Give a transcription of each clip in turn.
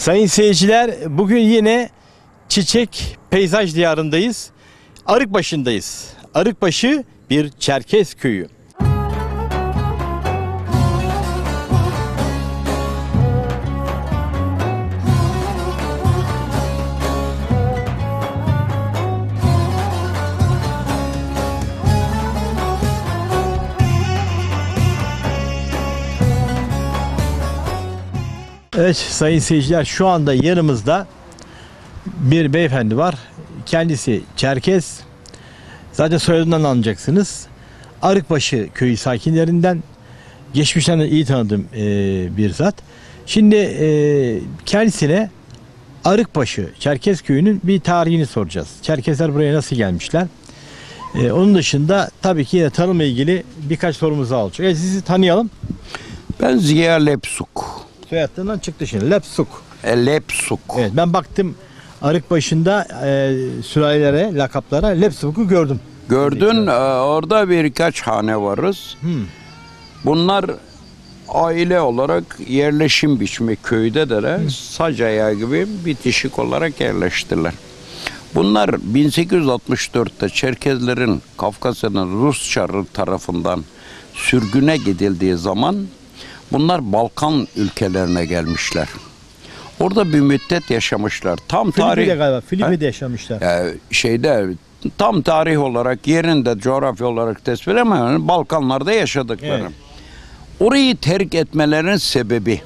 Sayın seyirciler, bugün yine çiçek peyzaj diyarındayız. Arıkbaşı'ndayız. Arıkbaşı bir Çerkez köyü. Evet sayın seyirciler, şu anda yanımızda bir beyefendi var. Kendisi Çerkez. Zaten soyadından anlayacaksınız. Arıkbaşı köyü sakinlerinden. Geçmişten de iyi tanıdığım bir zat. Şimdi kendisine Arıkbaşı Çerkez köyünün bir tarihini soracağız. Çerkezler buraya nasıl gelmişler? Onun dışında tabii ki yine tanımla ilgili birkaç sorumuz daha olacak. Sizi tanıyalım. Ben Ziya Lepsuk. Soyadından çıktı şimdi. Lepsuk. Lepsuk. Evet, ben baktım Arıkbaşı'nda sülalelere, lakaplara Lepsuk'u gördüm. Gördün, orada birkaç hane varız. Bunlar aile olarak yerleşim biçimi köyde de Sacaya gibi bitişik olarak yerleştiler. Bunlar 1864'te Çerkezlerin Kafkasya'nın Rus Çarı tarafından sürgüne gidildiği zaman bunlar Balkan ülkelerine gelmişler. Orada bir müddet yaşamışlar. Tam tarih galiba. Filipi'de yaşamışlar. Tam tarih olarak yerinde coğrafya olarak tespit edemem. Balkanlarda yaşadıkları. Evet. Orayı terk etmelerinin sebebi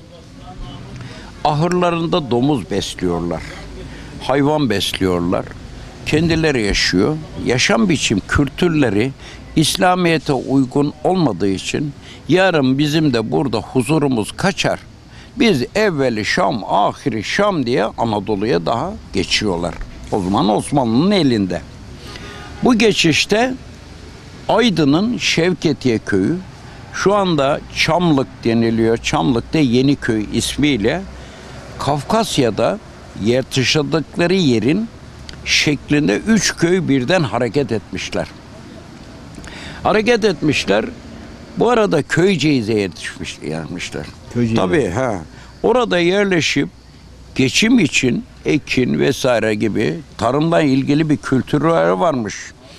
ahırlarında domuz besliyorlar. Hayvan besliyorlar. Kendileri yaşıyor. Yaşam biçim kültürleri İslamiyet'e uygun olmadığı için yarın bizim de burada huzurumuz kaçar. Biz evveli Şam, ahiri Şam diye Anadolu'ya daha geçiyorlar. O zaman Osmanlı'nın elinde. Bu geçişte Aydın'ın Şevketiye köyü, şu anda Çamlık deniliyor. Çamlık'ta Yeniköy ismiyle Kafkasya'da yaşadıkları yerin şeklinde 3 köy birden hareket etmişler. Bu arada Köyceğiz'e yerleşmişler. Tabii orada yerleşip geçim için ekin vesaire gibi tarımla ilgili bir kültürleri varmış.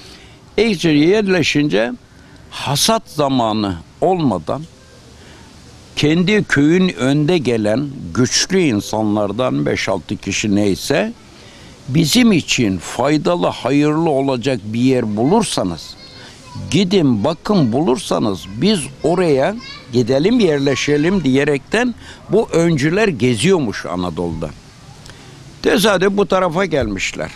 Yerleşince hasat zamanı olmadan kendi köyün önde gelen güçlü insanlardan 5-6 kişi neyse bizim için faydalı, hayırlı olacak bir yer bulursanız, gidin bakın bulursanız biz oraya gidelim yerleşelim diyerekten bu öncüler geziyormuş Anadolu'da. Tesadüf bu tarafa gelmişler.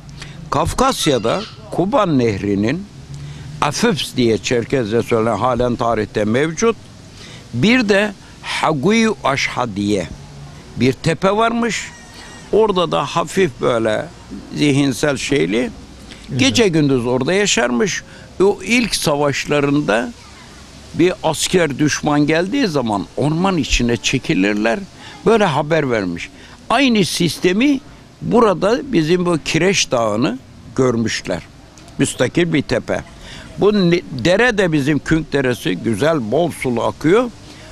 Kafkasya'da Kuban Nehri'nin Afüps diye Çerkezce söylenen halen tarihte mevcut. Bir de Haguyu Aşha diye bir tepe varmış. Orada da hafif böyle zihinsel şeyli. Gece gündüz orada yaşarmış. O ilk savaşlarında bir asker düşman geldiği zaman orman içine çekilirler. Böyle haber vermiş. Aynı sistemi burada bizim bu Kireç Dağı'nı görmüşler. Müstakil bir tepe. Bu dere de bizim Künk Deresi, güzel bol sulu akıyor.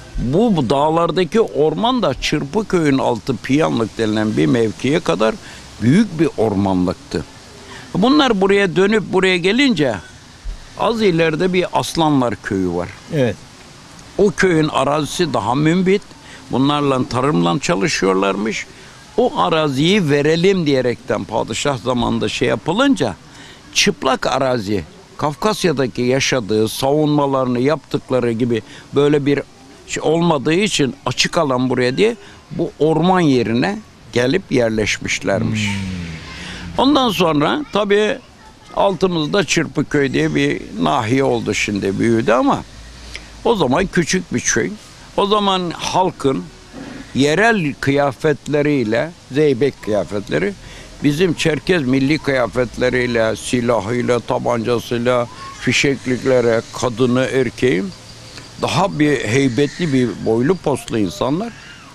Bu dağlardaki orman da Çırpıköy'ün altı Piyanlık denilen bir mevkiye kadar büyük bir ormanlıktı. Bunlar buraya dönüp buraya gelince az ileride bir Aslanlar köyü var. Evet. O köyün arazisi daha mümbit. Bunlarla tarımla çalışıyorlarmış. O araziyi verelim diyerekten padişah zamanında yapılınca çıplak arazi Kafkasya'daki yaşadığı savunmalarını yaptıkları gibi böyle bir olmadığı için açık alan buraya diye bu orman yerine gelip yerleşmişlermiş. Ondan sonra tabii altımızda Çırpıköy diye bir nahiye oldu, şimdi büyüdü ama o zaman küçük bir köy. O zaman halkın yerel kıyafetleriyle, zeybek kıyafetleri bizim Çerkez milli kıyafetleriyle, silahıyla, tabancasıyla, fişekliklere, kadını, erkeği daha bir heybetli bir boylu postlu insanlar.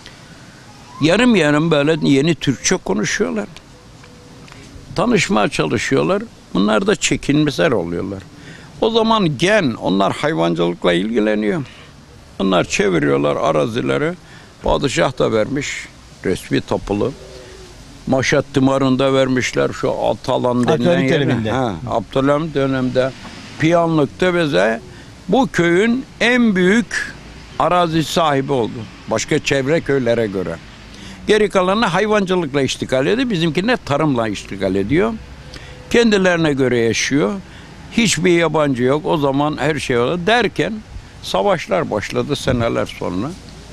Yarım yarım böyle yeni Türkçe konuşuyorlar. Tanışmaya çalışıyorlar. Bunlar da çekinmezler oluyorlar. O zaman onlar hayvancılıkla ilgileniyor. Onlar çeviriyorlar arazileri. Padişah da vermiş. resmi tapulu. Maşat Tımarı'nda vermişler şu Atalan denilen Abdülhamit yere. döneminde. Abdülhamit döneminde Piyanlık'ta bize bu köyün en büyük arazi sahibi oldu. Başka çevre köylere göre. Geri kalanı hayvancılıkla iştigal ediyor. Bizimkiler tarımla iştigal ediyor. Kendilerine göre yaşıyor. Hiçbir yabancı yok. O zaman her şey oldu. Derken savaşlar başladı seneler sonra.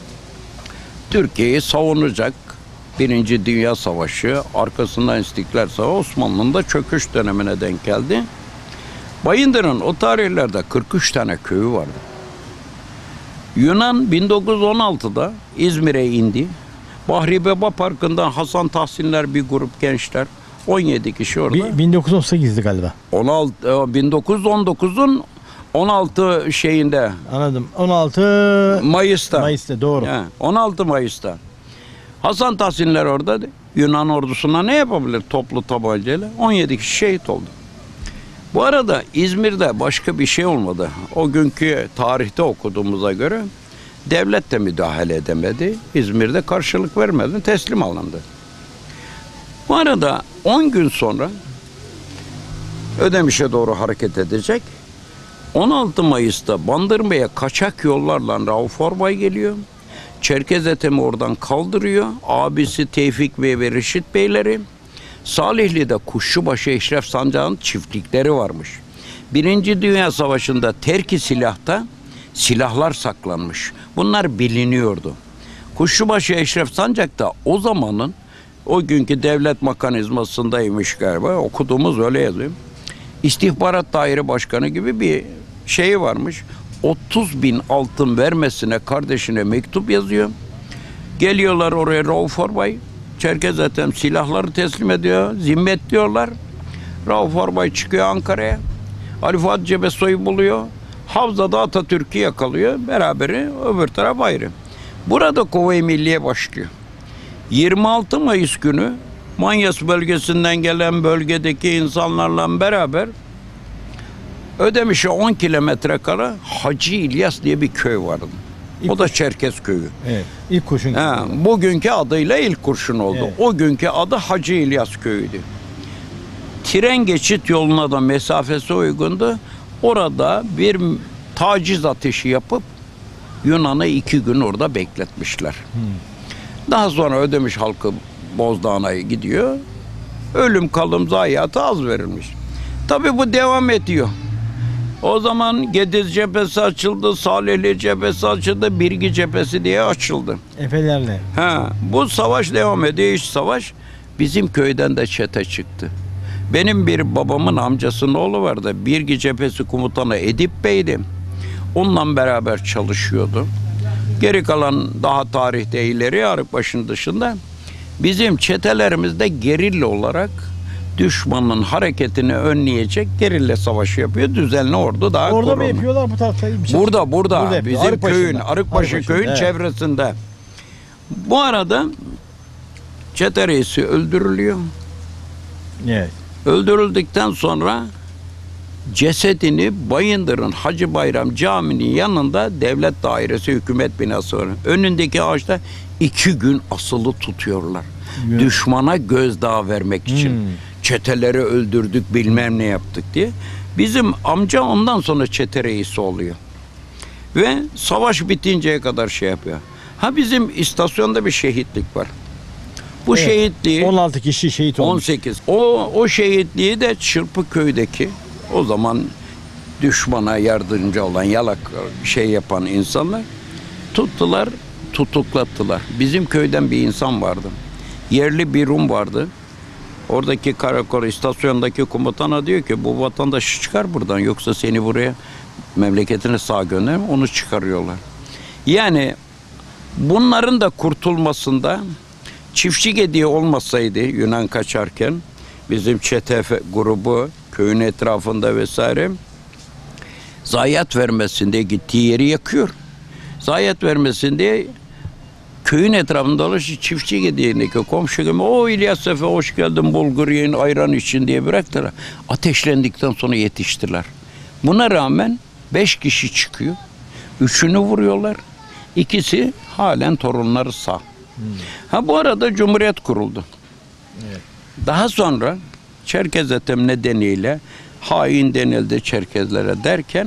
Türkiye'yi savunacak Birinci Dünya Savaşı, arkasından İstiklal Savaşı, Osmanlı'nın da çöküş dönemine denk geldi. Bayındır'ın o tarihlerde 43 tane köyü vardı. Yunan 1916'da İzmir'e indi. Bahri Baba Parkı'ndan Hasan Tahsinler bir grup gençler, 17 kişi orada. 1918'di galiba. 1919'un 16 şeyinde. Anladım. 16 Mayıs'ta. Mayıs'ta doğru. 16 Mayıs'ta. Hasan Tahsinler orada. Yunan ordusuna ne yapabilir toplu tabancayla? 17 kişi şehit oldu. Bu arada İzmir'de başka bir şey olmadı. O günkü tarihte okuduğumuza göre devlet de müdahale edemedi. İzmir'de karşılık vermedi. Teslim alındı. Bu arada 10 gün sonra Ödemiş'e doğru hareket edecek. 16 Mayıs'ta Bandırma'ya kaçak yollarla Rauf Orbay geliyor. Çerkez Ethem'i oradan kaldırıyor. Abisi Tevfik Bey ve Reşit Beyleri. Salihli'de Kuşçubaşı Eşref Sancak'ın çiftlikleri varmış. Birinci Dünya Savaşı'nda terki silahta silahlar saklanmış. Bunlar biliniyordu. Kuşçubaşı Eşref Sancak da o zamanın o günkü devlet mekanizmasındaymış galiba. Okuduğumuz öyle yazıyor. İstihbarat Daire Başkanı gibi bir şeyi varmış. 30.000 altın vermesine kardeşine mektup yazıyor. Geliyorlar oraya Rauf Orbay. Çerkez Ethem silahları teslim ediyor. Zimmet diyorlar. Rauf Orbay çıkıyor Ankara'ya. Ali Fuat Cebesoy'u buluyor. Havzada Atatürk'ü yakalıyor. Beraberi öbür taraf ayrı. Burada Kuvayi Milliye başlıyor. 26 Mayıs günü Manyas bölgesinden gelen bölgedeki insanlarla beraber Ödemiş'e 10 kilometre kala Hacı İlyas diye bir köy vardı. O da Çerkez köyü. Evet. İlk kurşun. Bugünkü adıyla ilk kurşun oldu. Evet. O günkü adı Hacı İlyas köyüydü. Tren geçit yoluna da mesafesi uygundu. Orada bir taciz ateşi yapıp Yunan'ı 2 gün orada bekletmişler. Daha sonra Ödemiş halkı Bozdağ'a gidiyor. Ölüm kalım zayiatı az verilmiş. Tabii bu devam ediyor. O zaman Gediz cephesi açıldı, Salihli cephesi açıldı, Birgi cephesi diye açıldı. Efelerle. Bu savaş devam ediyor, iç savaş. Bizim köyden de çete çıktı. Benim bir babamın amcasının oğlu vardı. Birgi cephesi komutanı Edip Bey'di. Onunla beraber çalışıyordu. Geri kalan daha tarihte ileri Arıkbaşı'nın dışında bizim çetelerimizde gerilla olarak düşmanın hareketini önleyecek gerilla savaşı yapıyor. Düzenli ordu daha Orada mı korunmuş. yapıyorlar bu tarafta? Burada. yapıyor. Bizim köyün, Arıkbaşı'nda. Arıkbaşı köyün evet. çevresinde. Bu arada çete reisi öldürülüyor. Evet. Öldürüldükten sonra cesedini Bayındır'ın Hacı Bayram Camii'nin yanında devlet dairesi hükümet binası var. Önündeki ağaçta 2 gün asılı tutuyorlar. Düşmana gözdağı vermek için. Çeteleri öldürdük bilmem ne yaptık diye. Bizim amca ondan sonra çete reisi oluyor. Ve savaş bitinceye kadar şey yapıyor. Bizim istasyonda bir şehitlik var. Bu Evet. şehitliği 16 kişi şehit olmuş. 18. O şehitliği de Çırpıköy'deki o zaman düşmana yardımcı olan yalak şey yapan insanlar tuttular, tutuklattılar. Bizim köyden bir insan vardı. Yerli bir Rum vardı. Oradaki karakol istasyondaki komutana diyor ki bu vatandaşı çıkar buradan yoksa seni buraya memleketine sağ gönder. Onu çıkarıyorlar. Yani bunların da kurtulmasında çiftçi gediği olmasaydı Yunan kaçarken bizim çete grubu köyün etrafında vesaire zayiat vermesin diye gittiği yeri yakıyor. Zayiat vermesin diye köyün etrafında dolaşıp çiftçi gediğindeki komşu gibi o İlyas Efe hoş geldin bulgur yiyin ayran için diye bıraktılar. Ateşlendikten sonra yetiştiler. Buna rağmen 5 kişi çıkıyor. 3'ünü vuruyorlar. 2'si halen torunları sağ. Ha bu arada Cumhuriyet kuruldu. Evet. Daha sonra Çerkez etem nedeniyle hain denildi Çerkezlere derken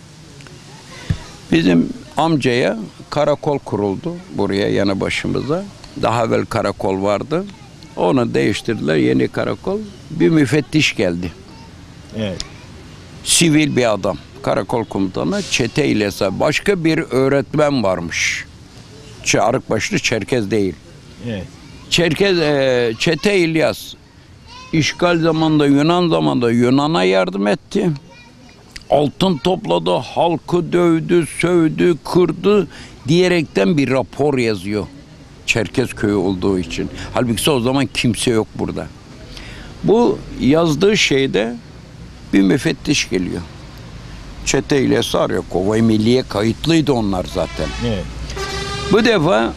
bizim amcaya karakol kuruldu buraya yanı başımıza. Daha evvel karakol vardı. Onu değiştirdiler, yeni karakol. Bir müfettiş geldi. Evet. Sivil bir adam. Karakol komutanı çete ile başka bir öğretmen varmış. Arıkbaşlı Çerkez değil. Evet. Çerkez Çete İlyas işgal zamanında Yunan zamanında Yunan'a yardım etti. Altın topladı, halkı dövdü, sövdü, kırdı diyerekten bir rapor yazıyor. Çerkez köyü olduğu için. Halbuki o zaman kimse yok burada. Bu yazdığı şeyde bir müfettiş geliyor. Çete İlyas arıyor. Kovay Milliye kayıtlıydı onlar zaten. Evet. Bu defa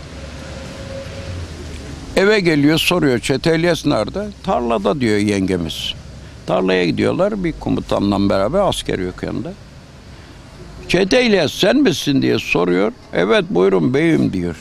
eve geliyor, soruyor Çete İlyas nerede? Tarlada diyor yengemiz. Tarlaya gidiyorlar bir komutanla beraber, asker yok yanında. Çete İlyas sen misin diye soruyor. Evet buyurun beyim diyor.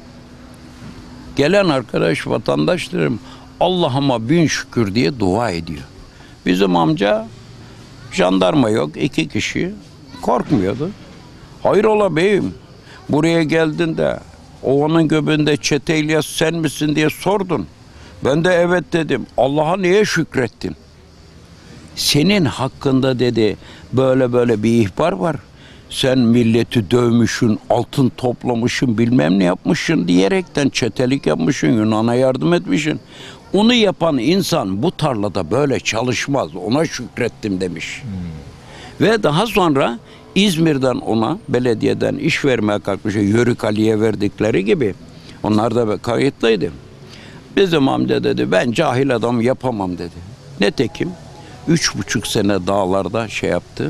Gelen arkadaş vatandaşlarım Allah'ıma bin şükür diye dua ediyor. Bizim amca jandarma yok, 2 kişi korkmuyordu. Hayrola beyim buraya geldin de ovanın göbeğinde Çete İlyas sen misin diye sordun. Ben de evet dedim. Allah'a niye şükrettin? Senin hakkında dedi böyle böyle bir ihbar var. Sen milleti dövmüşsün, altın toplamışsın, bilmem ne yapmışsın diyerekten çetelik yapmışsın, Yunan'a yardım etmişsin. Onu yapan insan bu tarlada böyle çalışmaz. Ona şükrettim demiş. Ve daha sonra İzmir'den ona belediyeden iş vermeye kalkmış. Yörük Ali'ye verdikleri gibi. Onlar da kayıtlıydı. Bizim amca dedi ben cahil adam yapamam dedi. Netekim 3,5 sene dağlarda şey yaptı.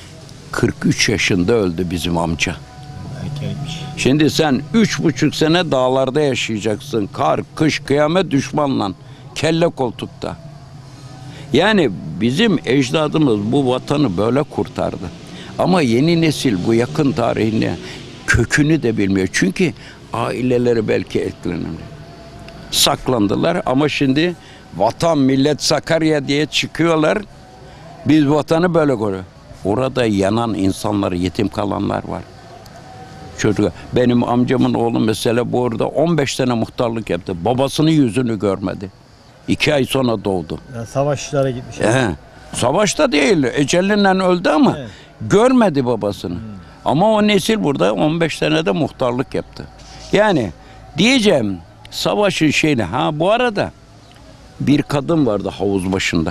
43 yaşında öldü bizim amca. Erkenmiş. Şimdi sen 3,5 sene dağlarda yaşayacaksın. Kar, kış, kıyamet düşmanla. Kelle koltukta. Yani bizim ecdadımız bu vatanı böyle kurtardı. Ama yeni nesil bu yakın tarihini, kökünü de bilmiyor. Çünkü aileleri belki etkilenir. Saklandılar ama şimdi vatan, millet, Sakarya diye çıkıyorlar. Biz vatanı böyle görüyoruz. Orada yanan insanlar, yetim kalanlar var. Çocuk, benim amcamın oğlu mesela bu arada 15 sene muhtarlık yaptı. Babasının yüzünü görmedi. 2 ay sonra doğdu. Yani savaşçılara gitmiş. Savaşta değil, ecelinden öldü ama evet, görmedi babasını. Ama o nesil burada 15 senede muhtarlık yaptı. Yani diyeceğim savaşın şeyini. Ha bu arada bir kadın vardı havuz başında.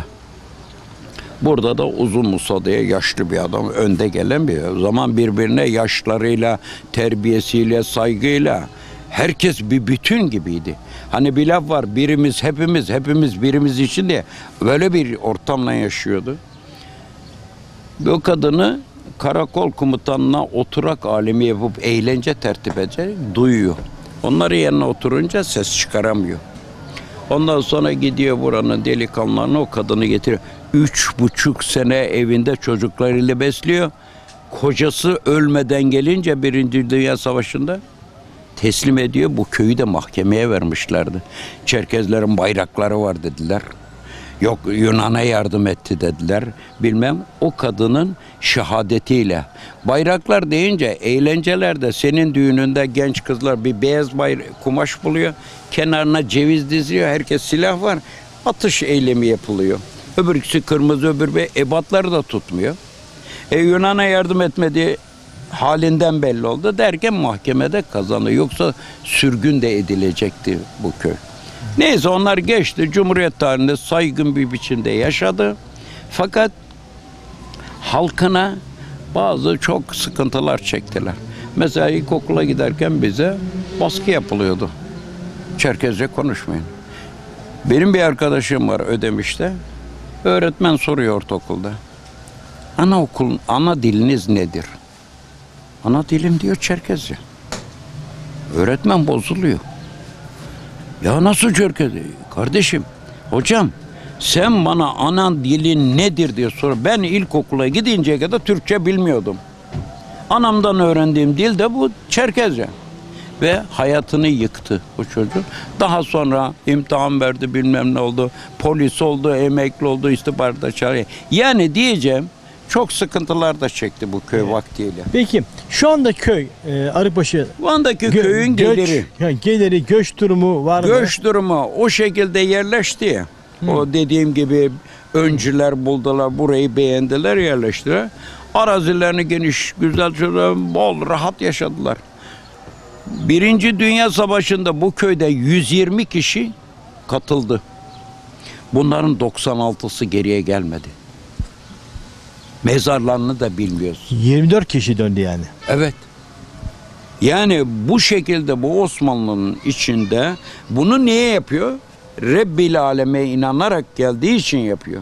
Burada da Uzun Musa diye yaşlı bir adam, önde gelen bir. O zaman birbirine yaşlarıyla, terbiyesiyle, saygıyla herkes bir bütün gibiydi. Hani bir laf var, birimiz hepimiz, hepimiz birimiz için diye böyle bir ortamla yaşıyordu. Bu kadını karakol komutanına oturak alemi yapıp eğlence tertip edecek, duyuyor. Onların yanına oturunca ses çıkaramıyor. Ondan sonra gidiyor buranın delikanlılarına o kadını getiriyor. 3,5 sene evinde çocuklarıyla besliyor. Kocası ölmeden gelince 1. Dünya Savaşı'nda teslim ediyor. Bu köyü de mahkemeye vermişlerdi. Çerkezlerin bayrakları var dediler. Yok Yunan'a yardım etti dediler. Bilmem o kadının şehadetiyle. Bayraklar deyince eğlencelerde senin düğününde genç kızlar bir beyaz kumaş buluyor. Kenarına ceviz diziyor. Herkes silah var. Atış eylemi yapılıyor. Öbürküsü kırmızı öbür bir ebatları da tutmuyor. Yunan'a yardım etmediği halinden belli oldu derken mahkemede kazandı. Yoksa sürgün de edilecekti bu köy. Neyse onlar geçti. Cumhuriyet tarihinde saygın bir biçimde yaşadı. Fakat halkına bazı çok sıkıntılar çektiler. Mesela ilkokula giderken bize baskı yapılıyordu. Çerkezce konuşmayın. Benim bir arkadaşım var Ödemiş'te. Öğretmen soruyor ortaokulda. Ana diliniz nedir? Ana dilim diyor Çerkezce. Öğretmen bozuluyor. Ya nasıl Çerkezce? Kardeşim, hocam sen bana ana dilin nedir diye sor. Ben ilkokula gidinceye kadar Türkçe bilmiyordum. Anamdan öğrendiğim dil de bu Çerkezce. ve hayatını yıktı bu çocuk. Daha sonra imtihan verdi, bilmem ne oldu, polis oldu, emekli oldu, istihbaratda çağırıyor. Yani diyeceğim, çok sıkıntılar da çekti bu köy vaktiyle. Peki şu anda köy Arıkbaşı Van'daki köyün geliri. Geliri, göç durumu var mı? Göç durumu o şekilde yerleşti ya. O dediğim gibi öncüler buldular, burayı beğendiler, yerleştiler. Arazilerini geniş, güzel, bol, rahat yaşadılar. Birinci Dünya Savaşı'nda bu köyde 120 kişi katıldı. Bunların 96'sı geriye gelmedi. Mezarlarını da bilmiyoruz. 24 kişi döndü yani. Evet. Yani bu şekilde bu Osmanlı'nın içinde bunu niye yapıyor? Rabbil Aleme inanarak geldiği için yapıyor.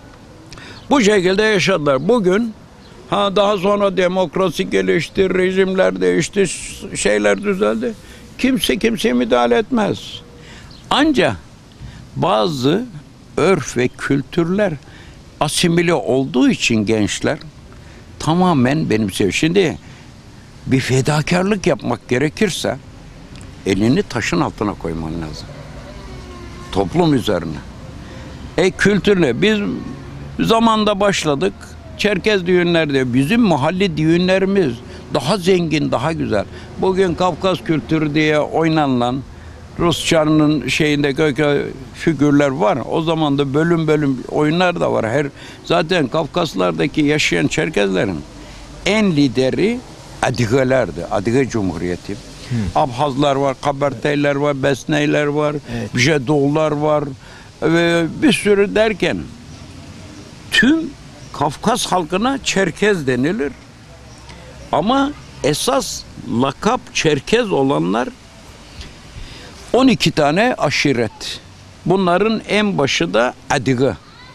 Bu şekilde yaşadılar. Bugün daha sonra demokrasi gelişti, rejimler değişti, şeyler düzeldi. Kimse kimseye müdahale etmez. Ancak bazı örf ve kültürler asimile olduğu için gençler tamamen benimsiyor. Şimdi bir fedakarlık yapmak gerekirse elini taşın altına koyman lazım. Toplum üzerine. Kültürle biz zamanda başladık. Çerkez düğünlerde bizim mahalle düğünlerimiz daha zengin, daha güzel. Bugün Kafkas kültürü diye oynanılan Rusçanın şeyinde figürler var. O zaman da bölüm bölüm oyunlar da var. Zaten Kafkaslardaki yaşayan Çerkezlerin en lideri Adiga'lardı. Adiga Cumhuriyeti. Abhazlar var, Kabarteyler var, Besneyler var, Jedoğlar var ve bir sürü derken tüm Kafkas halkına Çerkez denilir. Ama esas lakap Çerkez olanlar 12 tane aşiret. Bunların en başı da Adiga.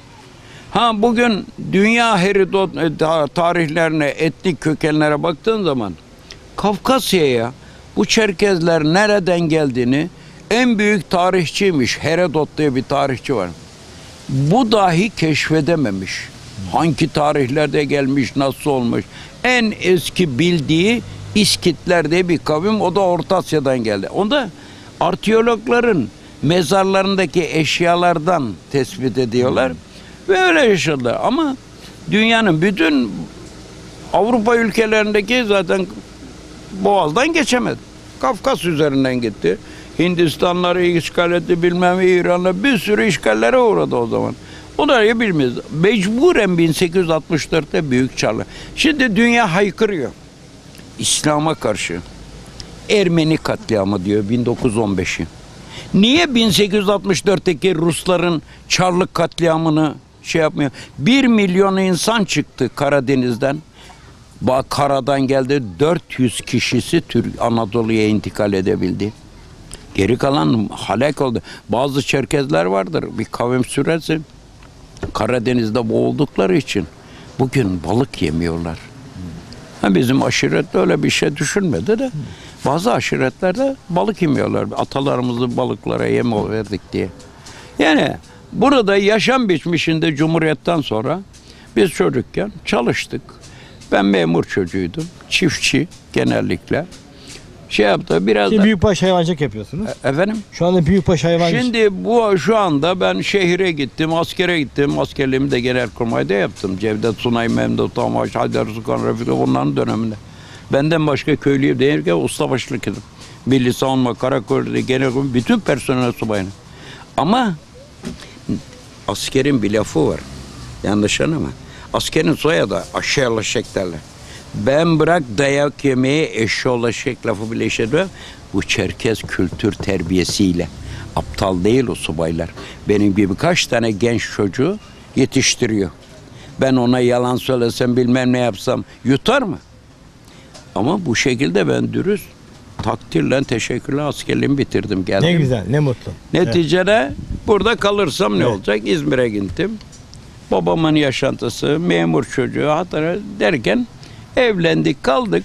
Bugün dünya Herodot tarihlerine, etnik kökenlere baktığın zaman Kafkasya'ya bu Çerkezler nereden geldiğini en büyük tarihçiymiş. Herodot diye bir tarihçi var. Bu dahi keşfedememiş. Hangi tarihlerde gelmiş, nasıl olmuş. En eski bildiği İskitler diye bir kavim, o da Orta Asya'dan geldi. Onda arkeologların mezarlarındaki eşyalardan tespit ediyorlar ve öyle yaşadılar. Ama dünyanın bütün Avrupa ülkelerindeki zaten Boğaz'dan geçemedi. Kafkas üzerinden gitti. Hindistanları işgal etti, bilmem İran'la bir sürü işgallere uğradı o zaman. Onları bilmiyoruz. Mecburen 1864'te Büyük Çarlı. Şimdi dünya haykırıyor. İslam'a karşı. Ermeni katliamı diyor 1915'i. Niye 1864'teki Rusların Çarlık katliamını yapmıyor? 1 milyon insan çıktı Karadeniz'den. Karadan geldi, 400 kişisi Anadolu'ya intikal edebildi. Geri kalan halak oldu. Bazı Çerkezler vardır. Bir kavim sürerse Karadeniz'de boğuldukları için bugün balık yemiyorlar. Bizim aşiret öyle bir şey düşünmedi de bazı aşiretlerde balık yemiyorlar. Atalarımızı balıklara yem verdik diye. Yani burada yaşam biçmişinde Cumhuriyet'ten sonra biz çocukken çalıştık. Ben memur çocuğuydum. Çiftçi genellikle. Yaptı biraz Şimdi da... büyükbaş hayvancılık yapıyorsunuz. Efendim? Şu anda büyükbaş hayvancılık. Şimdi şu anda ben şehire gittim, askere gittim. Askerliğimi de Genelkurmay'da yaptım. Cevdet Sunay, Memduh Tamaş, Haydar Sultan Refik, onların döneminde. Benden başka köylüyüm değil ki ustabaşılık ettim. Milli Savunma, Karakol'da, Genelkurmay, bütün personel subayını. Ama askerin bir lafı var. Yanlış anlama. Askerin soyadı aşağılaşık derler. Ben bırak dayak yemeyi eşşoğlaşık lafı bile işletiyor. Bu Çerkez kültür terbiyesiyle. Aptal değil o subaylar. Benim gibi kaç tane genç çocuğu yetiştiriyor. Ben ona yalan söylesem, bilmem ne yapsam yutar mı? Ama bu şekilde ben dürüst, takdirle, teşekkürle askerliğimi bitirdim. Geldim. Ne güzel, ne mutlu. Neticede burada kalırsam ne olacak? İzmir'e gittim. Babamın yaşantısı, memur çocuğu hatta derken evlendik, kaldık.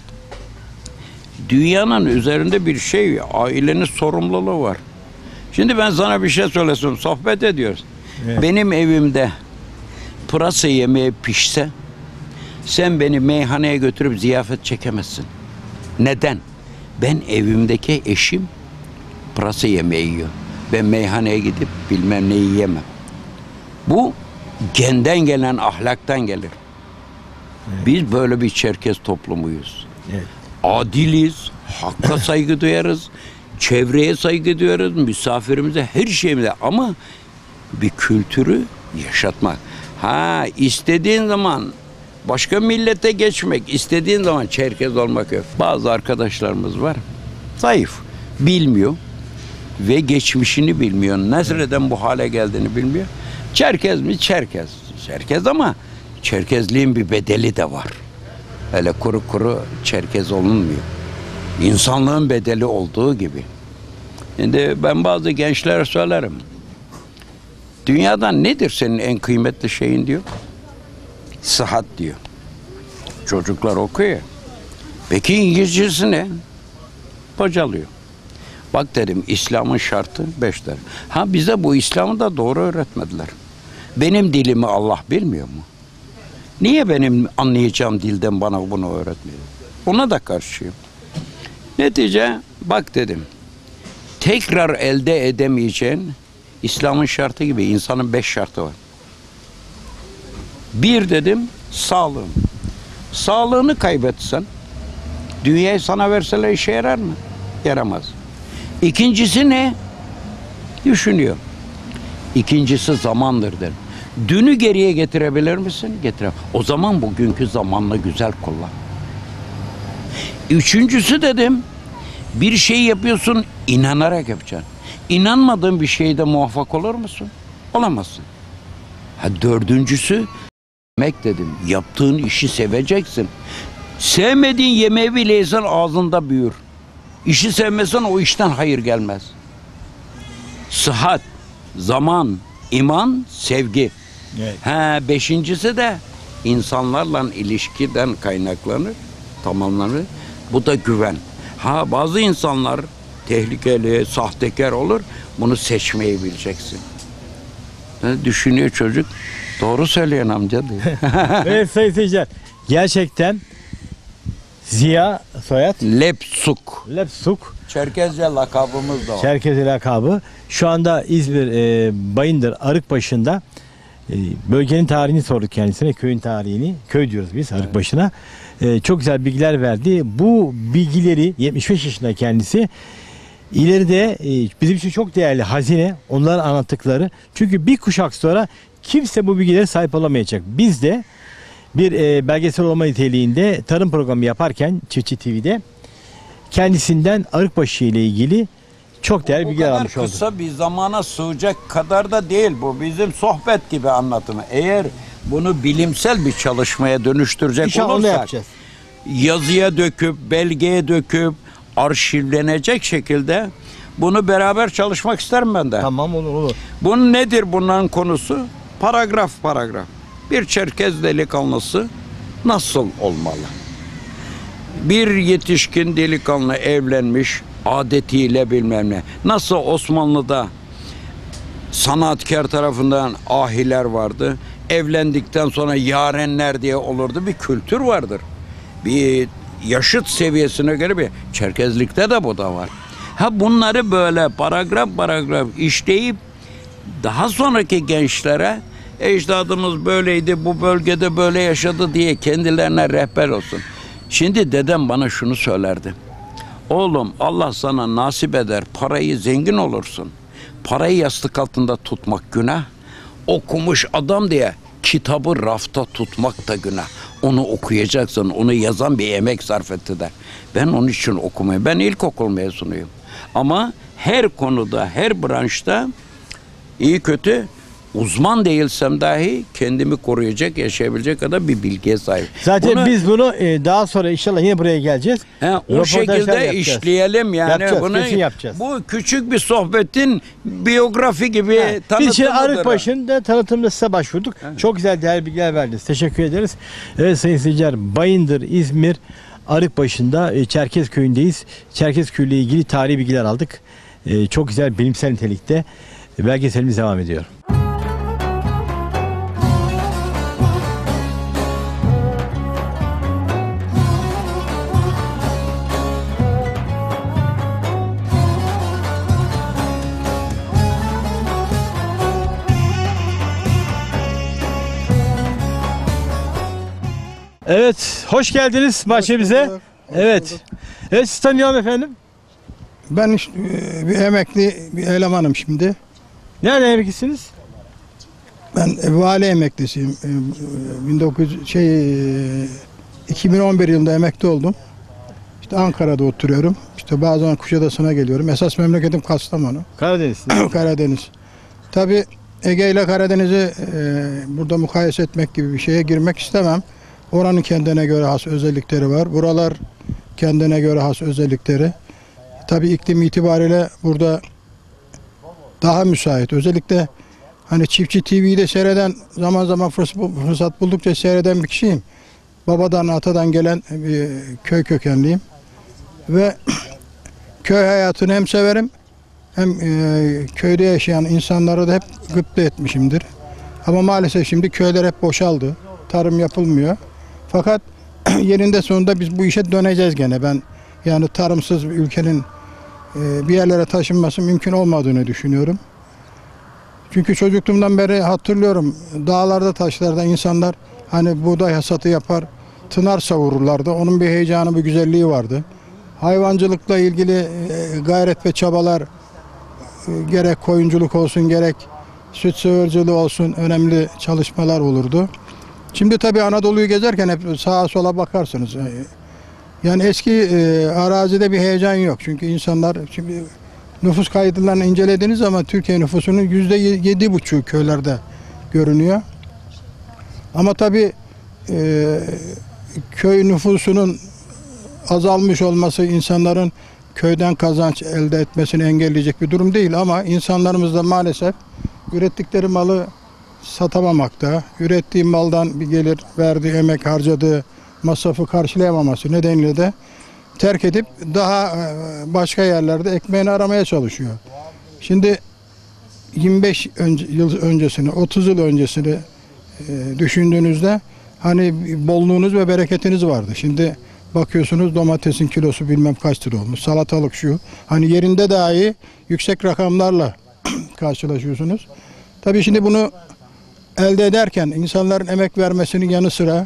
Dünyanın üzerinde bir şey, ailenin sorumluluğu var. Şimdi ben sana bir şey söylesem, sohbet ediyoruz. Evet. Benim evimde pırasa yemeği pişse, sen beni meyhaneye götürüp ziyafet çekemezsin. Neden? Ben evimdeki eşim pırasa yemeği yiyor. Ben meyhaneye gidip bilmem neyi yiyemem. Bu genden gelen, ahlaktan gelir. Biz böyle bir Çerkez toplumuyuz. Evet. Adiliz, hakka saygı duyarız, çevreye saygı duyarız, misafirimize, her şeyimize, ama bir kültürü yaşatmak. Ha, istediğin zaman başka millete geçmek, istediğin zaman Çerkez olmak yok. Bazı arkadaşlarımız var, zayıf, bilmiyor ve geçmişini bilmiyor. Nereden bu hale geldiğini bilmiyor. Çerkez mi? Çerkez. Çerkez, ama Çerkezliğin bir bedeli de var. Öyle kuru kuru Çerkez olunmuyor. İnsanlığın bedeli olduğu gibi. Şimdi ben bazı gençlere söylerim. Dünyadan nedir senin en kıymetli şeyin diyor. Sıhhat diyor. Çocuklar okuyor. Peki İngilizcesi ne? Bocalıyor. Bak dedim, İslam'ın şartı 5 der. Ha, bize bu İslam'ı da doğru öğretmediler. Benim dilimi Allah bilmiyor mu? Niye benim anlayacağım dilden bana bunu öğretmiyor? Ona da karşıyım. Netice bak dedim, tekrar elde edemeyeceğin İslam'ın şartı gibi insanın 5 şartı var. Bir dedim, sağlığın. Sağlığını kaybetsen dünyayı sana verseler işe yarar mı? Yaramaz. İkincisi ne? Düşünüyor. İkincisi zamandır derim. Dünü geriye getirebilir misin? Getiremem. O zaman bugünkü zamanla güzel kullan. Üçüncüsü dedim, bir şey yapıyorsun, inanarak yapacaksın. İnanmadığın bir şeyde muvaffak olur musun? Olamazsın. Ha, dördüncüsü, yemek dedim. Yaptığın işi seveceksin. Sevmediğin yemeği bile yesen ağzında büyür. İşi sevmesen o işten hayır gelmez. Sıhhat, zaman, iman, sevgi. Evet. Ha, beşincisi de insanlarla ilişkiden kaynaklanır, tamamlanır. Bu da güven. Ha, bazı insanlar tehlikeli, sahtekar olur. Bunu seçmeyi bileceksin. Düşünüyor çocuk. Doğru söyleyen amca diyor. Evet sayın seyirciler. Gerçekten Ziya soyad Lepsuk. Lepsuk, Çerkezce lakabımız da var. Çerkezi lakabı. Şu anda İzmir Bayındır Arıkbaşı'nda bölgenin tarihini sorduk kendisine, köyün tarihini. Köy diyoruz biz Arıkbaşı'na. Çok güzel bilgiler verdi. Bu bilgileri 75 yaşında kendisi. İleride bizim için çok değerli hazine, onların anlattıkları. Çünkü bir kuşak sonra kimse bu bilgilere sahip olamayacak. Biz de bir belgesel olma niteliğinde tarım programı yaparken Çiftçi TV'de kendisinden Arıkbaşı ile ilgili çok değerli bilgiler almış olduk. Kısa bir zamana sığacak kadar da değil bu. Bizim sohbet gibi anlatımı. Eğer bunu bilimsel bir çalışmaya dönüştürecek İnşallah onu olursak, yapacağız. yazıya döküp, belgeye döküp, arşivlenecek şekilde bunu beraber çalışmak isterim ben de. Tamam, olur. Bunun nedir bunların konusu? Paragraf paragraf. Bir Çerkez delikanlısı nasıl olmalı? Bir yetişkin delikanlı evlenmiş, adetiyle bilmem ne. Nasıl Osmanlı'da sanatkar tarafından ahiler vardı. Evlendikten sonra yarenler diye olurdu. Bir kültür vardır. Bir yaşıt seviyesine göre bir Çerkezlikte de bu da var. Ha, bunları böyle paragraf paragraf işleyip daha sonraki gençlere ecdadımız böyleydi, bu bölgede böyle yaşadı diye kendilerine rehber olsun. Şimdi dedem bana şunu söylerdi. Oğlum, Allah sana nasip eder, parayı zengin olursun. Parayı yastık altında tutmak günah. Okumuş adam diye kitabı rafta tutmak da günah. Onu okuyacaksın, onu yazan bir emek sarf etti der. Ben onun için okumayı, ben ilkokul mezunuyum. Ama her konuda, her branşta iyi kötü uzman değilsem dahi kendimi koruyacak, yaşayabilecek kadar bir bilgiye sahip. Zaten biz bunu daha sonra inşallah yine buraya geleceğiz. O şekilde yapacağız. işleyelim yani. Yapacağız, Bunu, kesin yapacağız. bu küçük bir sohbetin biyografi gibi Biz tanıtımıdır. şimdi Arıkbaşı'nda tanıtımda size başvurduk. Çok güzel değerli bilgiler verdiniz. Teşekkür ederiz. Evet sayın seyirciler, Bayındır, İzmir, Arıkbaşı'nda Çerkez köyündeyiz. Çerkez köyüyle ilgili tarihi bilgiler aldık. Çok güzel bilimsel nitelikte belgeselimiz devam ediyor. Evet, hoş geldiniz bahçemize. bulduk, hoş Evet. bulduk. Evet, sizi tanıyalım efendim. Ben işte, bir emekli bir elemanım şimdi. Nerede emeklisiniz? Ben vali emeklisiyim. 2011 yılında emekli oldum. İşte Ankara'da oturuyorum. İşte bazen Kuşadası'na geliyorum. Esas memleketim Kastamonu, Karadeniz. Karadeniz. Tabii Ege ile Karadeniz'i burada mukayese etmek gibi bir şeye girmek istemem. Oranın kendine göre has özellikleri var. Buralar kendine göre has özellikleri. Tabii iklim itibariyle burada daha müsait. Özellikle hani Çiftçi TV'yi de seyreden, zaman zaman fırsat buldukça seyreden bir kişiyim. Babadan atadan gelen bir köy kökenliyim. Ve köy hayatını hem severim hem köyde yaşayan insanları da hep gıpta etmişimdir. Ama maalesef şimdi köyler hep boşaldı. Tarım yapılmıyor. Fakat yerinde sonunda biz bu işe döneceğiz gene. Ben yani tarımsız bir ülkenin bir yerlere taşınması mümkün olmadığını düşünüyorum. Çünkü çocukluğumdan beri hatırlıyorum, dağlarda taşlarda insanlar hani buğday hasatı yapar, tınar savururlardı. Onun bir heyecanı, bir güzelliği vardı. Hayvancılıkla ilgili gayret ve çabalar, gerek koyunculuk olsun gerek süt sığırcılığı olsun, önemli çalışmalar olurdu. Şimdi tabii Anadolu'yu gezerken hep sağa sola bakarsınız. Yani eski arazide bir heyecan yok. Çünkü insanlar, şimdi nüfus kayıtlarını incelediğiniz zaman Türkiye nüfusunun %7,5 köylerde görünüyor. Ama tabii köy nüfusunun azalmış olması insanların köyden kazanç elde etmesini engelleyecek bir durum değil. Ama insanlarımız da maalesef ürettikleri malı satamamakta. Ürettiği maldan bir gelir, verdiği emek, harcadığı masrafı karşılayamaması nedeniyle de terk edip daha başka yerlerde ekmeğini aramaya çalışıyor. Şimdi 25 yıl öncesini, 30 yıl öncesini düşündüğünüzde hani bolluğunuz ve bereketiniz vardı. Şimdi bakıyorsunuz domatesin kilosu bilmem kaç lira olmuş, salatalık şu. Hani yerinde dahi yüksek rakamlarla karşılaşıyorsunuz. Tabii şimdi bunu elde ederken insanların emek vermesinin yanı sıra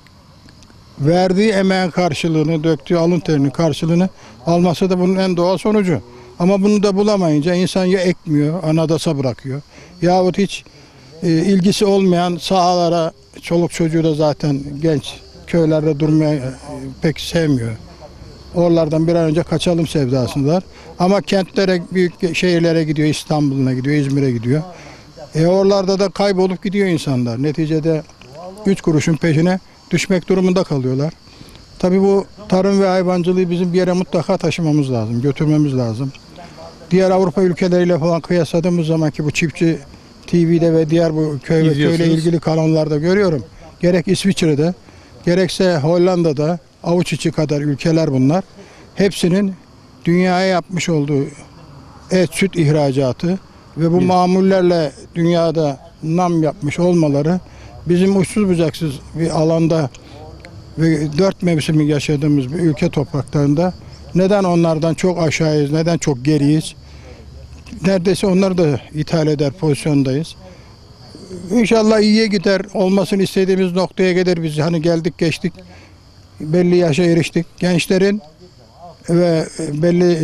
verdiği emeğin karşılığını, döktüğü alın terinin karşılığını alması da bunun en doğal sonucu. Ama bunu da bulamayınca insan ya ekmiyor, anadasa bırakıyor. Yahut hiç ilgisi olmayan sahalara, çoluk çocuğu da zaten genç köylerde durmayı pek sevmiyor. Oralardan bir an önce kaçalım sevdasındalar. Ama kentlere, büyük şehirlere gidiyor, İstanbul'a gidiyor, İzmir'e gidiyor. Oralarda da kaybolup gidiyor insanlar. Neticede 3 kuruşun peşine düşmek durumunda kalıyorlar. Tabii bu tarım ve hayvancılığı bizim bir yere mutlaka taşımamız lazım, götürmemiz lazım. Diğer Avrupa ülkeleriyle falan kıyasladığımız zaman ki bu Çiftçi TV'de ve diğer bu köy ve köyle ilgili kanallarda görüyorum. Gerek İsviçre'de, gerekse Hollanda'da, avuç içi kadar ülkeler bunlar. Hepsinin dünyaya yapmış olduğu et, süt ihracatı ve bu mamullerle dünyada nam yapmış olmaları bizim uçsuz bucaksız bir alanda ve 4 mevsimi yaşadığımız bir ülke topraklarında neden onlardan çok aşağıyız, neden çok geriyiz? Neredeyse onları da ithal eder pozisyondayız. İnşallah iyiye gider, olmasını istediğimiz noktaya gelir. Biz hani geldik geçtik, belli yaşa eriştik. Gençlerin ve belli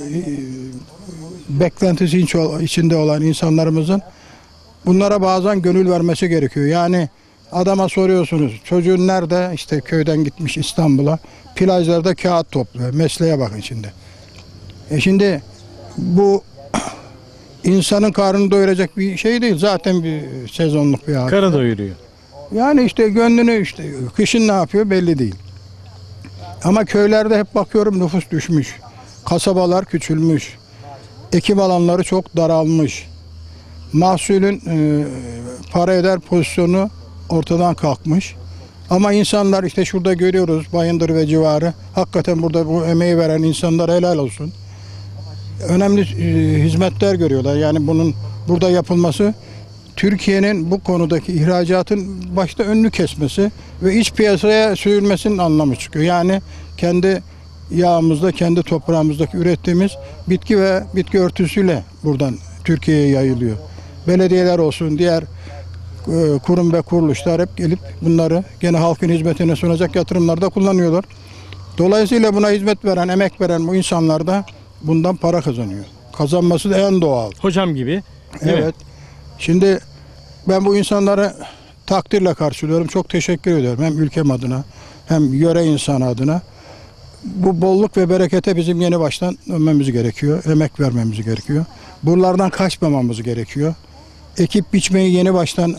beklentisi içinde olan insanlarımızın bunlara bazen gönül vermesi gerekiyor. Yani adama soruyorsunuz, çocuğun nerede? İşte köyden gitmiş İstanbul'a, plajlarda kağıt topluyor. Mesleğe bakın şimdi. Şimdi bu insanın karnını doyuracak bir şey değil. Zaten bir sezonluk bir hayat. Karın doyuruyor. Yani işte gönlünü işte kışın ne yapıyor belli değil. Ama köylerde hep bakıyorum nüfus düşmüş. Kasabalar küçülmüş. Ekim alanları çok daralmış. Mahsulün para eder pozisyonu ortadan kalkmış. Ama insanlar işte şurada görüyoruz Bayındır ve civarı. Hakikaten burada bu emeği veren insanlar helal olsun. Önemli hizmetler görüyorlar. Yani bunun burada yapılması Türkiye'nin bu konudaki ihracatın başta önünü kesmesi ve iç piyasaya sürülmesinin anlamı çıkıyor. Yani kendi yağımızda, kendi toprağımızdaki ürettiğimiz bitki ve bitki örtüsüyle buradan Türkiye'ye yayılıyor. Belediyeler olsun, diğer kurum ve kuruluşlar hep gelip bunları gene halkın hizmetine sunacak yatırımlarda kullanıyorlar. Dolayısıyla buna hizmet veren, emek veren bu insanlar da bundan para kazanıyor. Kazanması da en doğal. Hocam gibi. Değil mi? Evet. Şimdi ben bu insanları takdirle karşılıyorum. Çok teşekkür ediyorum. Hem ülkem adına hem yöre insanı adına. Bu bolluk ve berekete bizim yeni baştan dönmemiz gerekiyor. Emek vermemiz gerekiyor. Buralardan kaçmamamız gerekiyor. Ekip biçmeyi yeni baştan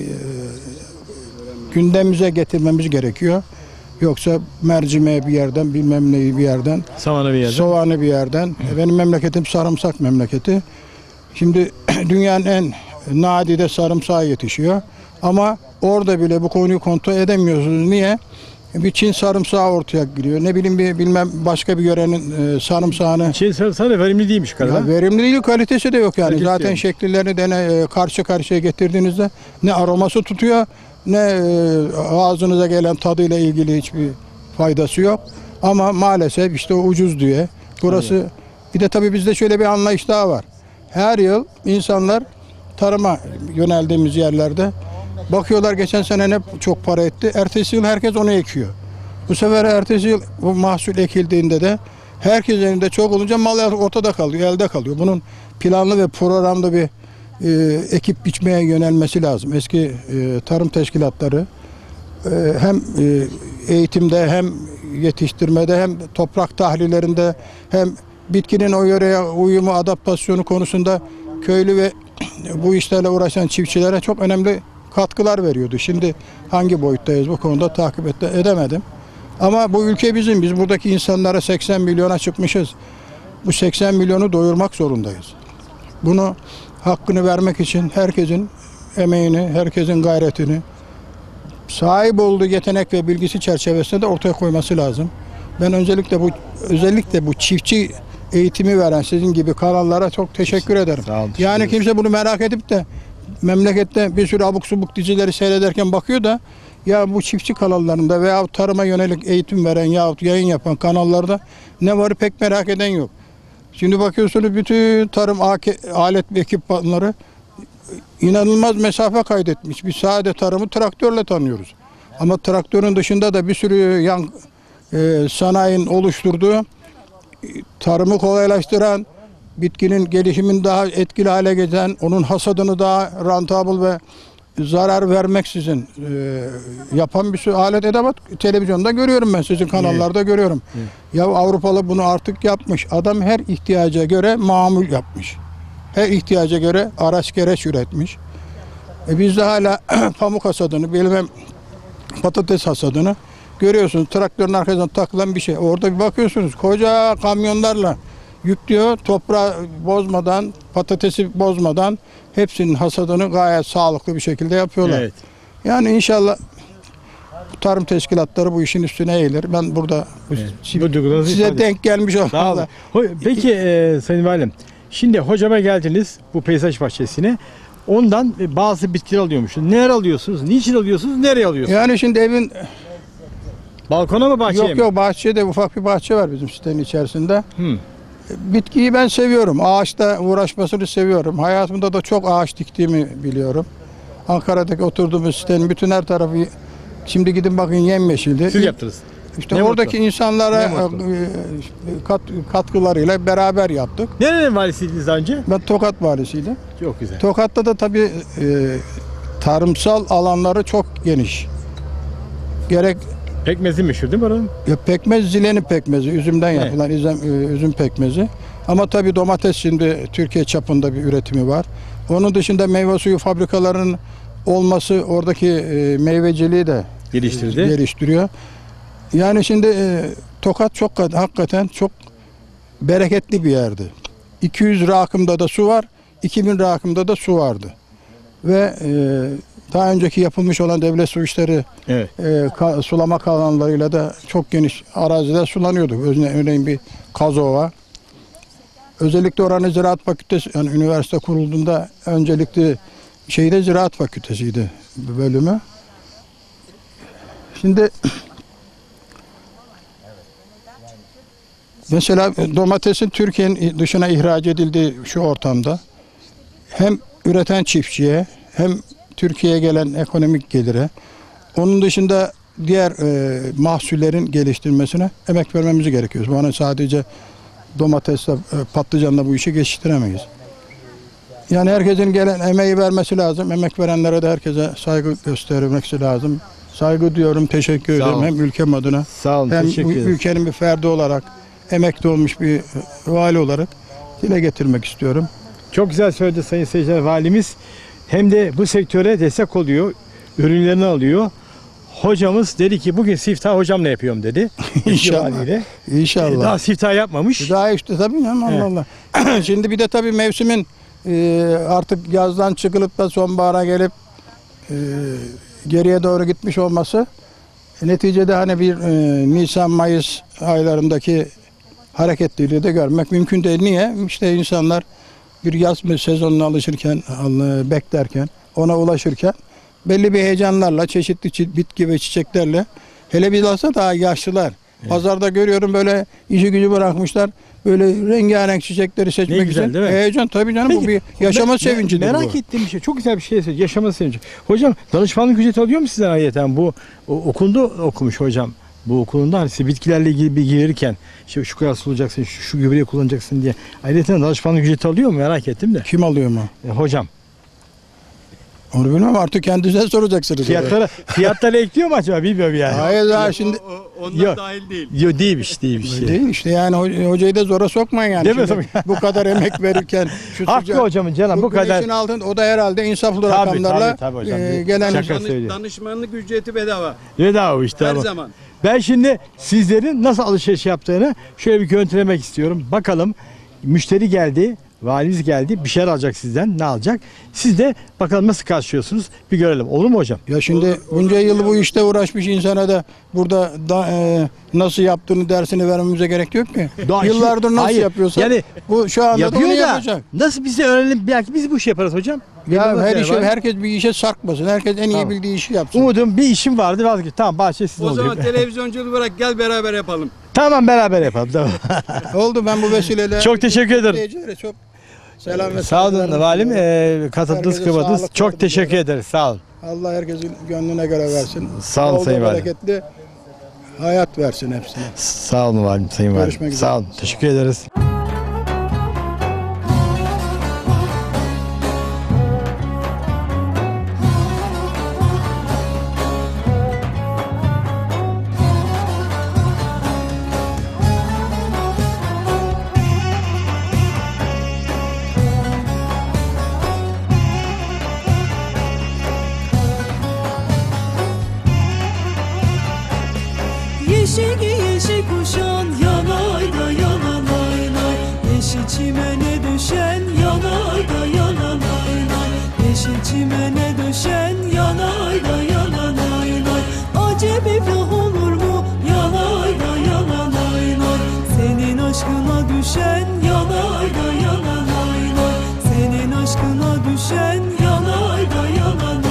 gündemimize getirmemiz gerekiyor. Yoksa mercimeği bir yerden, bilmem neyi bir yerden, Samanı bir yerden. soğanı bir yerden. Benim memleketim sarımsak memleketi. Şimdi dünyanın en nadide sarımsağı yetişiyor. Ama orada bile bu konuyu kontrol edemiyorsunuz. Niye? Bir Çin sarımsağı ortaya giriyor. Ne bileyim bilmem başka bir yörenin sarımsağını. Çin sarımsağı verimli değilmiş galiba. Ya verimli değil, kalitesi de yok yani. Kalitesi Zaten yok. şekillerini karşı karşıya getirdiğinizde ne aroması tutuyor ne ağzınıza gelen tadıyla ilgili hiçbir faydası yok. Ama maalesef işte o ucuz diye. Burası bir de tabii bizde şöyle bir anlayış daha var. Her yıl insanlar tarıma yöneldiğimiz yerlerde bakıyorlar geçen sene ne çok para etti. Ertesi yıl herkes onu ekiyor. Bu sefer ertesi yıl bu mahsul ekildiğinde de herkes elinde çok olunca mal ortada kalıyor, elde kalıyor. Bunun planlı ve programlı bir ekip biçmeye yönelmesi lazım. Eski tarım teşkilatları hem eğitimde hem yetiştirmede hem toprak tahlillerinde hem bitkinin o yöreye uyumu, adaptasyonu konusunda köylü ve bu işlerle uğraşan çiftçilere çok önemli katkılar veriyordu. Şimdi hangi boyuttayız bu konuda takip edemedim. Ama bu ülke bizim. Biz buradaki insanlara 80 milyona çıkmışız. Bu 80 milyonu doyurmak zorundayız. Bunu hakkını vermek için herkesin emeğini, herkesin gayretini sahip olduğu yetenek ve bilgisi çerçevesinde de ortaya koyması lazım. Ben özellikle bu çiftçi eğitimi veren sizin gibi kanallara çok teşekkür ederim. Sağ olun, teşekkür Yani ederiz. kimse bunu merak edip de memlekette bir sürü abuk subuk dizileri seyrederken bakıyor da ya bu çiftçi kanallarında veya tarıma yönelik eğitim veren yahut yayın yapan kanallarda ne var pek merak eden yok. Şimdi bakıyorsunuz bütün tarım alet ve ekipmanları inanılmaz mesafe kaydetmiş. Biz sadece tarımı traktörle tanıyoruz. Ama traktörün dışında da bir sürü sanayinin oluşturduğu tarımı kolaylaştıran, bitkinin gelişimini daha etkili hale getiren, onun hasadını daha rentable ve zarar vermeksizin yapan bir sürü alet edevat televizyonda görüyorum ben, sizin kanallarda görüyorum. Ya Avrupalı bunu artık yapmış. Adam her ihtiyaca göre mamul yapmış. Her ihtiyaca göre araç gereç üretmiş. Bizde hala pamuk hasadını, bilmem patates hasadını görüyorsunuz. Traktörün arkasından takılan bir şey. Orada bir bakıyorsunuz koca kamyonlarla yüklüyor. Toprağı bozmadan, patatesi bozmadan hepsinin hasadını gayet sağlıklı bir şekilde yapıyorlar. Evet. Yani inşallah tarım teşkilatları bu işin üstüne eğilir. Ben burada Bu duygularınızı size ifade- denk gelmiş Sağ olun. olmalı. Peki Sayın Valim, şimdi hocama geldiniz bu peyzaj bahçesine. Ondan bazı bitkiler alıyormuşsunuz. Neler alıyorsunuz? Niçin alıyorsunuz? Nereye alıyorsunuz? Yani şimdi evin Balkona mı bahçeye mi? yok bahçede ufak bir bahçe var bizim sitenin içerisinde. Hı. Bitkiyi ben seviyorum. Ağaçla uğraşmasını seviyorum. Hayatımda da çok ağaç diktiğimi biliyorum. Ankara'daki oturduğumuz sitenin bütün her tarafı şimdi gidin bakın yemyeşildi. Siz yaptınız. İşte Ne oradaki mutlu. insanlara Ne mutlu. katkılarıyla beraber yaptık. Nerenin valisiydiniz daha önce? Ben Tokat valisiydim. Çok güzel. Tokat'ta da tabii tarımsal alanları çok geniş. Gerek Pekmezi meşhur değil mi oranın? pekmez, Zileni pekmezi, üzümden Evet. yapılan üzüm pekmezi. Ama tabii domates şimdi Türkiye çapında bir üretimi var. Onun dışında meyve suyu fabrikalarının olması oradaki meyveciliği de Geliştirdi. geliştiriyor. Yani şimdi Tokat hakikaten çok bereketli bir yerdi. 200 rakımda da su var, 2000 rakımda da su vardı. Ve daha önceki yapılmış olan devlet su işleri Evet. sulama kanallarıyla da çok geniş arazide sulanıyordu. Örneğin bir Kazova. Özellikle oranın Ziraat Fakültesi, yani üniversite kurulduğunda öncelikli Ziraat Fakültesiydi bölümü. Şimdi mesela domatesin Türkiye'nin dışına ihraç edildiği şu ortamda hem üreten çiftçiye hem Türkiye'ye gelen ekonomik gelire, onun dışında diğer mahsullerin geliştirilmesine emek vermemiz gerekiyor. Bana sadece domatesle, patlıcanla bu işi geçiştiremeyiz. Yani herkesin gelen emeği vermesi lazım. Emek verenlere de herkese saygı göstermesi lazım. Saygı diyorum, teşekkür Sağ ederim. olun. Hem ülkem adına, Sağ olun, hem bu teşekkür ederim. ülkenin bir ferdi olarak, emekli olmuş bir vali olarak dile getirmek istiyorum. Çok güzel söyledi sayın seyirciler, valimiz. Hem de bu sektöre destek oluyor, ürünlerini alıyor. Hocamız dedi ki bugün siftah hocamla yapıyorum dedi. İnşallah. Valiyle. İnşallah. Daha siftah yapmamış. Daha işte tabii ya, Allah Allah. Şimdi bir de tabii mevsimin artık yazdan çıkılıp da sonbahara gelip geriye doğru gitmiş olması neticede hani bir Nisan-Mayıs aylarındaki hareketliliği de görmek mümkün değil. Niye? İşte insanlar bir yaz sezonuna alışırken, beklerken, ona ulaşırken belli bir heyecanlarla, çeşitli bitki ve çiçeklerle, hele bilhassa daha yaşlılar. Pazarda görüyorum böyle işi gücü bırakmışlar. Böyle rengarenk çiçekleri seçmek Ne güzel, için. değil mi? Heyecan tabii canım, bu Peki, bir yaşama sevincidir merak bu. ettiğim bir şey. Çok güzel bir şey söyledi. Yaşama sevinci. Hocam danışmanlık ücreti alıyor mu sizden ayrıyeten? Bu okulda okumuş hocam. Bu okulunda hani size bitkilerle ilgili bilgi verirken işte şu kadar sulayacaksın, şu gübreyi kullanacaksın diye. Ayrıyeten danışmanlık ücreti alıyor mu? Merak ettim de. Kim alıyor mu? Hocam. Onu bilmem, artık kendinize soracaksınız. Fiyatları ekliyor mu acaba? Bilmiyorum yani. Hayır, daha şimdi Onlar Onlar dahil değil. Yok, değilmiş. değil işte, yani hocayı da zora sokmayın yani. Değil mi? Şimdi bu kadar emek verirken şu Hakkı hocamın canım bu kadar. güneşin altında, o da herhalde insaflı Tabii, rakamlarla tabii hocam. gelen Şaka söylüyor. Danışmanlık ücreti bedava. Bedava işte Her ama. zaman. Ben şimdi sizlerin nasıl alışveriş yaptığını şöyle bir görüntülemek istiyorum. Bakalım, müşteri geldi, valimiz geldi, bir şeyler alacak sizden. Ne alacak? Siz de bakalım nasıl karşılıyorsunuz bir görelim. Olur mu hocam? Ya şimdi bunca yıl bu işte uğraşmış insana da burada nasıl yaptığını dersini vermemize gerek yok ki. Daha Yıllardır nasıl hayır, yapıyorsa yani bu şu anda da yapıyor onu da yapacak. nasıl bize öğrenelim? Belki biz bu işi yaparız hocam. Ya Nasıl her yani? işe, herkes bir işe sarkmasın. Herkes en iyi Tamam. bildiği işi yapsın. Umudum bir işim vardı, vazgeç. Tamam, bahçe sizin O zaman olacak. televizyonculuk bırak, gel beraber yapalım. Tamam, beraber yapalım. Tamam. Oldu, ben bu vesileyle Çok teşekkür ederim. izleyicilere çok selam ve Sağ olun saygılarımı valim. sunuyorum. Katıldınız, Herkese kırmadınız. sağlık, Çok sağlık teşekkür diliyorum. ederiz. Sağ olun. Allah herkesin gönlüne göre versin. Sağ olun Bol Sayın ve Valim. bereketli hayat versin hepsine. Sağ olun valim, sayın valim. Görüşmek üzere. Sağ olun. Teşekkür ederiz. Yeşil yeşil kuşan yanayda yanalaylar, yeşil çimene düşen yanayda yanalaylar, yeşil çimene düşen yanayda yanalaylar. Acep iflah olur mu yanayda yanalaylar, senin aşkına düşen yanayda yanalaylar, senin aşkına düşen yanayda yanalaylar.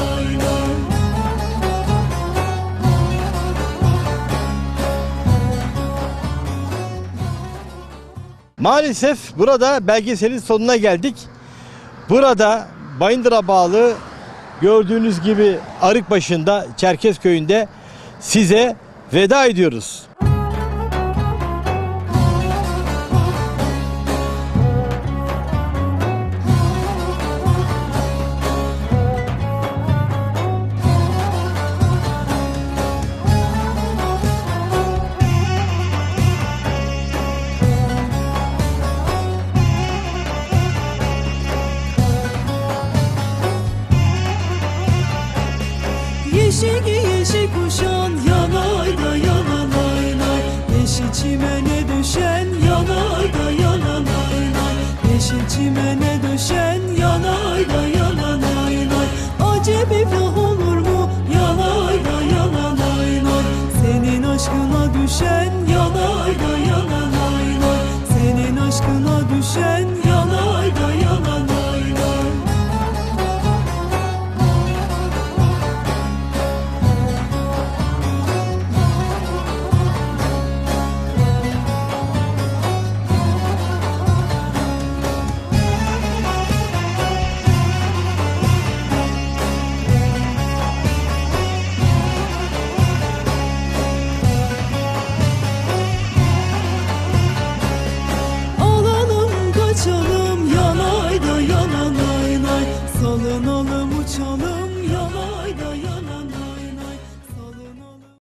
Maalesef burada belgeselin sonuna geldik. Burada Bayındır'a bağlı gördüğünüz gibi Arıkbaşı'nda, Çerkezköy'ünde size veda ediyoruz. Yeşil yeşil kuşan yanayda yanalaylar, yeşil çimene düşen yanayda yanalaylar, yeşil çimene düşen yanayda yanalaylar. Acep iflah olur mu yanayda yanalaylar, senin aşkına düşen yanayda yanalaylar, senin aşkına düşen